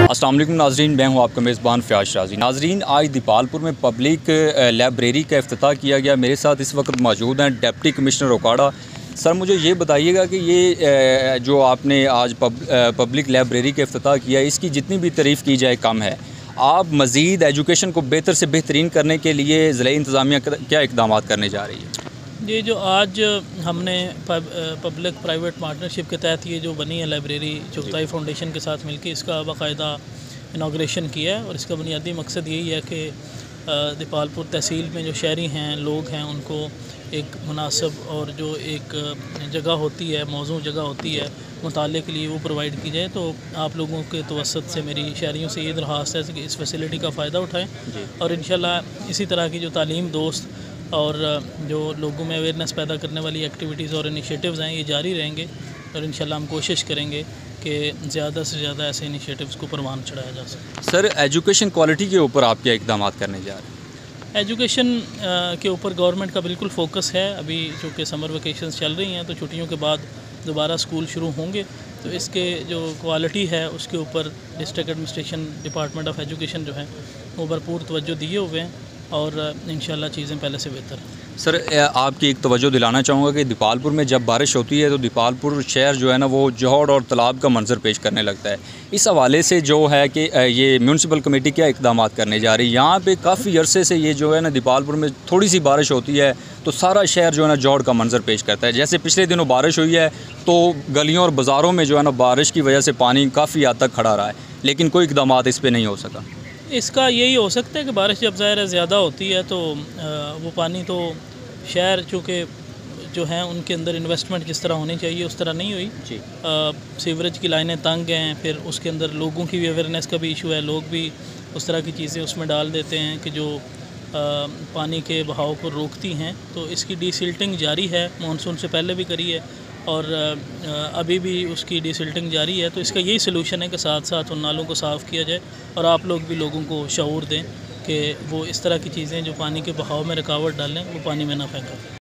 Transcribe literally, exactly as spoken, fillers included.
अस्सलाम वालेकुम नाज़रीन, मैं हूं आपका मेज़बान फ़याज़ शाज़ी। नाज़रीन, आज दीपालपुर में पब्लिक लाइब्रेरी का इफ्तिताह किया गया। मेरे साथ इस वक्त मौजूद हैं डिप्टी कमिश्नर ओकाड़ा। सर, मुझे ये बताइएगा कि ये जो आपने आज पब, पब्लिक लाइब्रेरी का इफ्तिताह किया, इसकी जितनी भी तारीफ़ की जाए कम है। आप मज़ीद एजुकेशन को बेहतर से बेहतरीन करने के लिए ज़िला इंतज़ामिया क्या इक़दाम करने जा रही है? ये जो आज हमने पब, पब्लिक प्राइवेट पार्टनरशिप के तहत ये जो बनी है लाइब्रेरी चुगताई फाउंडेशन के साथ मिलकर, इसका बाकायदा इनाग्रेशन किया है। और इसका बुनियादी मकसद यही है कि दीपालपुर तहसील में जो शहरी हैं, लोग हैं, उनको एक मुनासिब और जो एक जगह होती है, मौजूद जगह होती है मुताले के लिए, वो प्रोवाइड की जाए। तो आप लोगों के तवसत से मेरी शहरियों से ये दरख्वास्त है कि इस फैसिलिटी का फ़ायदा उठाएँ और इंशाल्लाह इसी तरह की जो तालीम दोस्त और जो लोगों में अवेयरनेस पैदा करने वाली एक्टिविटीज़ और इनिशिएटिव्स हैं, ये जारी रहेंगे। और इंशाल्लाह हम कोशिश करेंगे कि ज़्यादा से ज़्यादा ऐसे इनिशिएटिव्स को परवान चढ़ाया जा सके। सर, एजुकेशन क्वालिटी के ऊपर आप क्या इक़दाम करने जा रहे हैं? एजुकेशन के ऊपर गवर्नमेंट का बिल्कुल फोकस है। अभी चूँकि समर वेकेशंस चल रही हैं, तो छुट्टियों के बाद दोबारा स्कूल शुरू होंगे, तो इसके जो क्वालिटी है उसके ऊपर district administration department of education जो है वो भरपूर तवज्जो दिए हुए हैं और इंशाल्लाह चीज़ें पहले से बेहतर हैं। सर, आपकी एक तवज्जो दिलाना चाहूँगा कि दीपालपुर में जब बारिश होती है तो दीपालपुर शहर जो है ना, वो जोहड़ और तालाब का मंजर पेश करने लगता है। इस हवाले से जो है कि ये म्यूनसिपल कमेटी क्या इक़दाम करने जा रही है? यहाँ पे काफ़ी अरसे से ये जो है ना, दीपालपुर में थोड़ी सी बारिश होती है तो सारा शहर जो है ना जोहड़ का मंजर पेश करता है। जैसे पिछले दिनों बारिश हुई है तो गलियों और बाज़ारों में जो है ना, बारिश की वजह से पानी काफ़ी हद तक खड़ा रहा है, लेकिन कोई इक़दाम इस पर नहीं हो सका। इसका यही हो सकता है कि बारिश जब ज़ाहिर ज़्यादा होती है तो वो पानी तो शहर चूँकि जो हैं उनके अंदर इन्वेस्टमेंट जिस तरह होनी चाहिए उस तरह नहीं हुई जी। सीवरेज की लाइनें तंग हैं, फिर उसके अंदर लोगों की भी अवेयरनेस का भी इशू है। लोग भी उस तरह की चीज़ें उसमें डाल देते हैं कि जो आ, पानी के बहाव को रोकती हैं। तो इसकी डीसिल्टिंग जारी है, मानसून से पहले भी करी है और अभी भी उसकी डीसिल्टिंग जारी है। तो इसका यही सलूशन है कि साथ साथ उन नालों को साफ़ किया जाए और आप लोग भी लोगों को शऊर दें कि वो इस तरह की चीज़ें जो पानी के बहाव में रुकावट डालें वो पानी में ना फेंकें।